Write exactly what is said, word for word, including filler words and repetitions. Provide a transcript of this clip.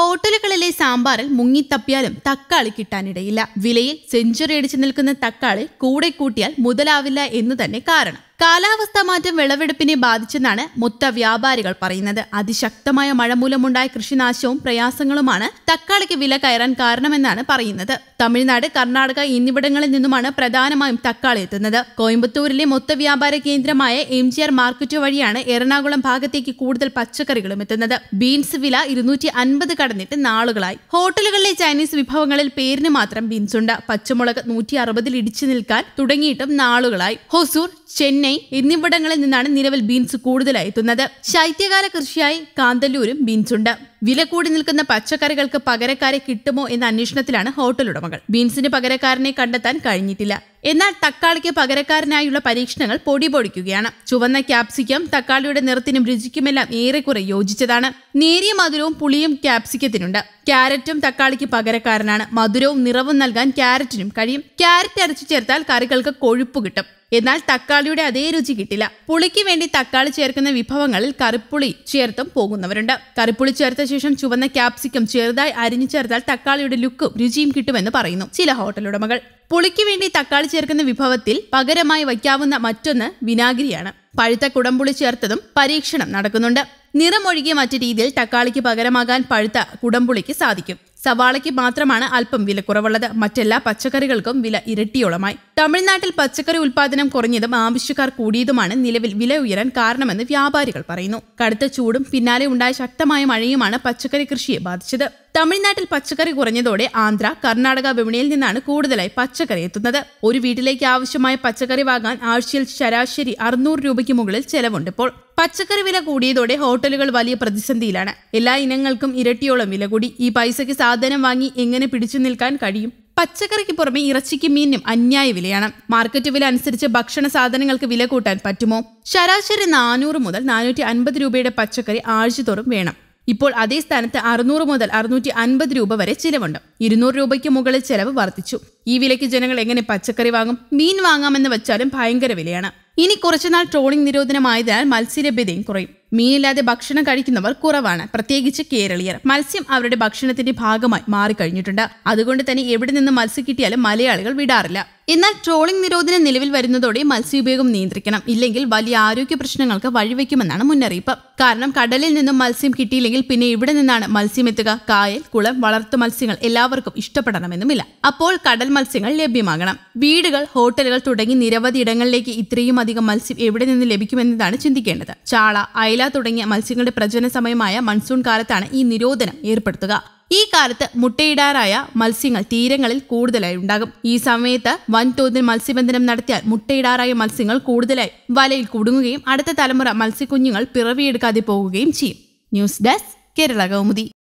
ഹോട്ടലുകളിലെ സാമ്പാറിൽ മുങ്ങിത്തപ്പിയാലും തക്കാളി കിട്ടാനിടയില്ല. വിലയിൽ സെഞ്ചുറി അടിച്ചു നിൽക്കുന്ന തക്കാളി കൂടെ കൂട്ടിയാൽ മുതലാവില്ല എന്നു തന്നെ കാരണം. കാലാവസ്ഥാ മാറ്റം വിളവെടുപ്പിനെ ബാധിച്ചെന്നാണ് മൊത്ത വ്യാപാരികൾ പറയുന്നത്. അതിശക്തമായ മഴ മൂലമുണ്ടായ കൃഷിനാശവും പ്രയാസങ്ങളുമാണ് തക്കാളിക്ക് വില കയറാൻ കാരണമെന്നാണ് പറയുന്നത്. തമിഴ്നാട്, കർണാടക എന്നിവിടങ്ങളിൽ നിന്നുമാണ് പ്രധാനമായും തക്കാളി എത്തുന്നത്. കോയമ്പത്തൂരിലെ മൊത്ത വ്യാപാര കേന്ദ്രമായ എം ജി ആർ മാർക്കറ്റ് വഴിയാണ് എറണാകുളം ഭാഗത്തേക്ക് കൂടുതൽ പച്ചക്കറികളും എത്തുന്നത്. ബീൻസ് വില ഇരുന്നൂറ്റി അൻപത് കടന്നിട്ട് നാളുകളായി. ഹോട്ടലുകളിലെ ചൈനീസ് വിഭവങ്ങളിൽ പേരിന് മാത്രം ബീൻസ് ഉണ്ട്. പച്ചമുളക് നൂറ്റി അറുപതിൽ ഇടിച്ചു നിൽക്കാൻ തുടങ്ങിയിട്ടും നാളുകളായി. ഹൊസൂർ, ചെന്നൈ എന്നിവിടങ്ങളിൽ നിന്നാണ് നിലവിൽ ബീൻസ് കൂടുതലായി എത്തുന്നത്. ശൈത്യകാല കൃഷിയായി കാന്തല്ലൂരും ബീൻസ് ഉണ്ട്. വില കൂടി നിൽക്കുന്ന പച്ചക്കറികൾക്ക് പകരക്കാരെ കിട്ടുമോ എന്ന അന്വേഷണത്തിലാണ് ഹോട്ടൽ ഉടമകൾ. ബീൻസിന് പകരക്കാരനെ കണ്ടെത്താൻ കഴിഞ്ഞിട്ടില്ല. എന്നാൽ തക്കാളിക്ക് പകരക്കാരനായുള്ള പരീക്ഷണങ്ങൾ പൊടി പൊടിക്കുകയാണ്. ചുവന്ന ക്യാപ്സിക്കം തക്കാളിയുടെ നിറത്തിനും രുചിക്കുമെല്ലാം ഏറെക്കുറെ യോജിച്ചതാണ്. നേരിയ മധുരവും പുളിയും ക്യാപ്സിക്കത്തിനുണ്ട്. ക്യാരറ്റും തക്കാളിക്ക് പകരക്കാരനാണ്. മധുരവും നിറവും നൽകാൻ ക്യാരറ്റിനും കഴിയും. ക്യാരറ്റ് അരച്ചു ചേർത്താൽ കറികൾക്ക് കൊഴുപ്പ് കിട്ടും. എന്നാൽ തക്കാളിയുടെ അതേ രുചി കിട്ടില്ല. പുളിക്ക് വേണ്ടി തക്കാളി ചേർക്കുന്ന വിഭവങ്ങളിൽ കറിപ്പുളി ചേർത്തും പോകുന്നവരുണ്ട്. കറിപ്പുളി ചേർത്ത ശേഷം ചുവന്ന ക്യാപ്സിക്കം ചെറുതായി അരിഞ്ഞു ചേർത്താൽ തക്കാളിയുടെ ലുക്കും രുചിയും കിട്ടുമെന്ന് പറയുന്നു ചില ഹോട്ടൽ ഉടമകൾ. പുളിക്ക് വേണ്ടി തക്കാളി ചേർക്കുന്ന വിഭവത്തിൽ പകരമായി വയ്ക്കാവുന്ന മറ്റൊന്ന് വിനാഗിരിയാണ്. പഴുത്ത കുടംപുളി ചേർത്തതും പരീക്ഷണം നടക്കുന്നുണ്ട്. നിറമൊഴികെ മറ്റു രീതിയിൽ തക്കാളിക്ക് പകരമാകാൻ പഴുത്ത കുടംപുളിക്ക് സാധിക്കും. സവാളയ്ക്ക് മാത്രമാണ് അല്പം വില കുറവുള്ളത്. മറ്റെല്ലാ പച്ചക്കറികൾക്കും വില ഇരട്ടിയോളമായി. തമിഴ്നാട്ടിൽ പച്ചക്കറി ഉൽപാദനം കുറഞ്ഞതും ആവശ്യക്കാർ കൂടിയതുമാണ് നിലവിൽ വില ഉയരാൻ കാരണമെന്ന് വ്യാപാരികൾ പറയുന്നു. കടുത്ത ചൂടും പിന്നാലെ ഉണ്ടായ ശക്തമായ മഴയുമാണ് പച്ചക്കറി കൃഷിയെ ബാധിച്ചത്. തമിഴ്നാട്ടിൽ പച്ചക്കറി കുറഞ്ഞതോടെ ആന്ധ്ര, കർണാടക വിപണിയിൽ നിന്നാണ് കൂടുതലായി പച്ചക്കറി എത്തുന്നത്. ഒരു വീട്ടിലേക്ക് ആവശ്യമായ പച്ചക്കറി വാങ്ങാൻ ആഴ്ചയിൽ ശരാശരി അറുന്നൂറ് രൂപയ്ക്ക് മുകളിൽ ചെലവുണ്ട്. ഇപ്പോൾ പച്ചക്കറി വില കൂടിയതോടെ ഹോട്ടലുകൾ വലിയ പ്രതിസന്ധിയിലാണ്. എല്ലാ ഇനങ്ങൾക്കും ഇരട്ടിയോളം വില കൂടി. ഈ പൈസയ്ക്ക് സാധനം വാങ്ങി എങ്ങനെ പിടിച്ചു നിൽക്കാൻ കഴിയും? പച്ചക്കറിക്ക് പുറമെ ഇറച്ചിക്കും മീനിനും അന്യായ വിലയാണ്. മാർക്കറ്റ് വില അനുസരിച്ച് ഭക്ഷണ സാധനങ്ങൾക്ക് വില കൂട്ടാൻ പറ്റുമോ? ശരാശരി നാനൂറ് മുതൽ നാനൂറ്റി അൻപത് രൂപയുടെ പച്ചക്കറി ആഴ്ചതോറും വേണം. ഇപ്പോൾ അതേ സ്ഥാനത്ത് അറുന്നൂറ് മുതൽ അറുന്നൂറ്റി അൻപത് രൂപ വരെ ചിലവുണ്ട്. ഇരുന്നൂറ് രൂപയ്ക്ക് മുകളിൽ ചെലവ് വർദ്ധിച്ചു. ഈ വിലയ്ക്ക് ജനങ്ങൾ എങ്ങനെ പച്ചക്കറി വാങ്ങും? മീൻ വാങ്ങാമെന്ന് വെച്ചാലും ഭയങ്കര വിലയാണ്. ഇനി കുറച്ചുനാൾ ട്രോളിംഗ് നിരോധനമായതിനാൽ മത്സ്യലഭ്യതയും കുറയും. മീനില്ലാതെ ഭക്ഷണം കഴിക്കുന്നവർ കുറവാണ്, പ്രത്യേകിച്ച് കേരളീയർ. മത്സ്യം അവരുടെ ഭക്ഷണത്തിന്റെ ഭാഗമായി മാറിക്കഴിഞ്ഞിട്ടുണ്ട്. അതുകൊണ്ട് തന്നെ എവിടെ നിന്ന് മത്സ്യം കിട്ടിയാലും മലയാളികൾ വിടാറില്ല. എന്നാൽ ട്രോളിംഗ് നിരോധനം നിലവിൽ വരുന്നതോടെ മത്സ്യോപയോഗം നിയന്ത്രിക്കണം. ഇല്ലെങ്കിൽ വലിയ ആരോഗ്യ പ്രശ്നങ്ങൾക്ക് വഴിവെക്കുമെന്നാണ് മുന്നറിയിപ്പ്. കാരണം കടലിൽ നിന്നും മത്സ്യം കിട്ടിയില്ലെങ്കിൽ പിന്നെ ഇവിടെ നിന്നാണ് മത്സ്യം എത്തുക? കായൽ, കുളം, വളർത്തു മത്സ്യങ്ങൾ എല്ലാവർക്കും ഇഷ്ടപ്പെടണമെന്നുമില്ല. അപ്പോൾ കടൽ മത്സ്യങ്ങൾ ലഭ്യമാകണം. വീടുകൾ, ഹോട്ടലുകൾ തുടങ്ങി നിരവധി ഇടങ്ങളിലേക്ക് ഇത്രയും അധികം മത്സ്യം എവിടെ നിന്ന് ലഭിക്കുമെന്നതാണ് ചിന്തിക്കേണ്ടത്. ചാള, അയല തുടങ്ങിയ മത്സ്യങ്ങളുടെ പ്രജനന സമയമായ മൺസൂൺ കാലത്താണ് ഈ നിരോധനം ഏർപ്പെടുത്തുക. ഈ കാലത്ത് മുട്ടയിടാറായ മത്സ്യങ്ങൾ തീരങ്ങളിൽ കൂടുതലായി ഉണ്ടാകും. ഈ സമയത്ത് വൻതോതിൽ മത്സ്യബന്ധനം നടത്തിയാൽ മുട്ടയിടാറായ മത്സ്യങ്ങൾ കൂടുതലായി വലയിൽ കുടുങ്ങുകയും അടുത്ത തലമുറ മത്സ്യക്കുഞ്ഞുങ്ങൾ പിറവിയെടുക്കാതെ പോകുകയും ചെയ്യും. News desk, Kerala Kaumudi.